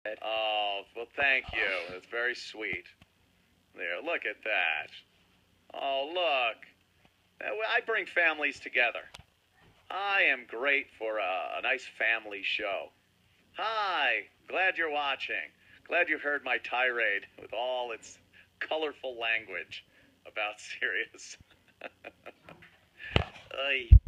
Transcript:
Oh, well, thank you. That's very sweet. There, look at that. Oh, look. I bring families together. I am great for a nice family show. Hi, glad you're watching. Glad you've heard my tirade with all its colorful language about Sirius.